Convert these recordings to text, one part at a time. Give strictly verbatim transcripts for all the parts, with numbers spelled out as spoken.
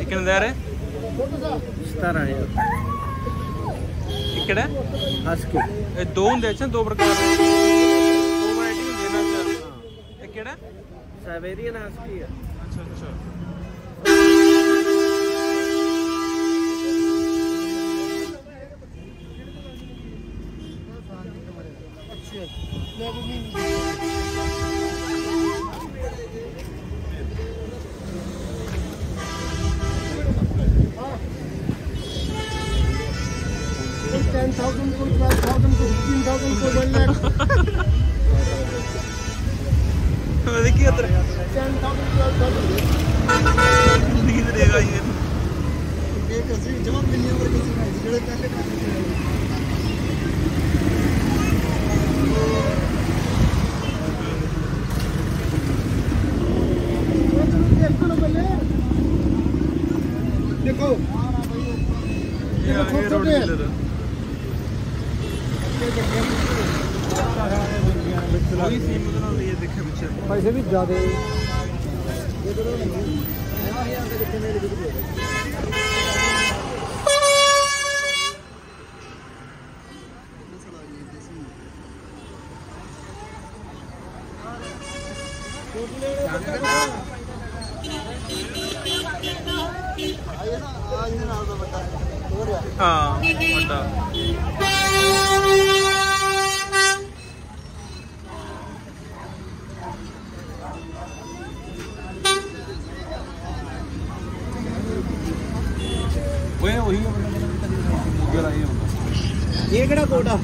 कितने दे रहे? सतारह हजार। किड़ा? हस्की। ये दो होंगे अच्छा दो प्रकार दो वैरायटी होंदी ना अच्छा। ये किड़ा? साइबेरियन हस्की है। अच्छा अच्छा। ten thousand को twelve thousand को fifteen thousand को one lakh देखिए उधर ten thousand twelve thousand नींद देगा ये ये कैसे जमा मिलने पर कैसे नहीं जेड़े पहले देखो ये रोड डीलर वही सेम बना लिए देखे पीछे पैसे भी ज्यादा है हाँ बड़ा वही वही ये केड़ा कोटा?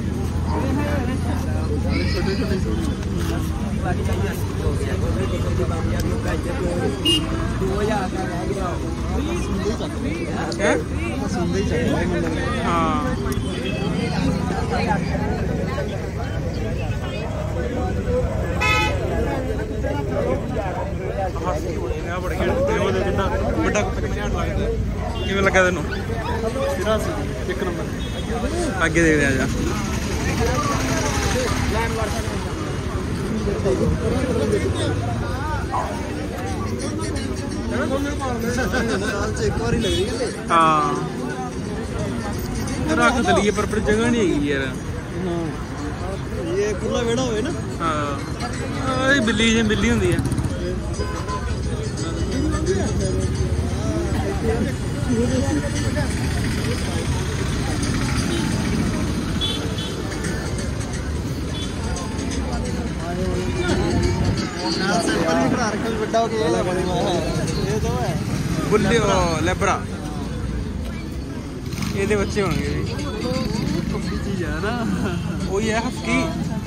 किवें लगा तेनों? एक नंबर आगे देख रहे जा हाँ रख दलीए पर पर जगह नहीं हैगी यार ये खुला बेड़ा होए ना। हाँ ये बिल्ली जी बिल्ली होंदी है बुल्ली लेबरा ये बच्चे होंगे चीज है ना वही है हस्की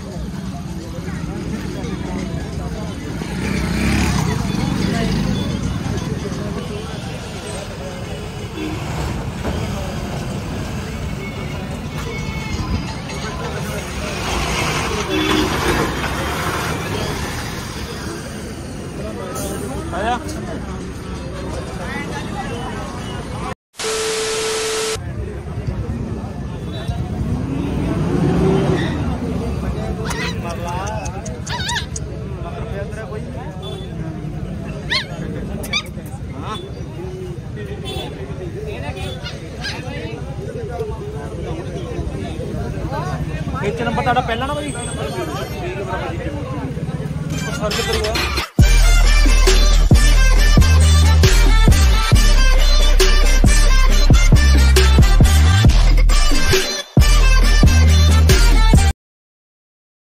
आया एक नंबर ਤੁਹਾਡਾ ਪਹਿਲਾ ਨਾ ਭਾਈ ਸਰਚ ਕਰੂਗਾ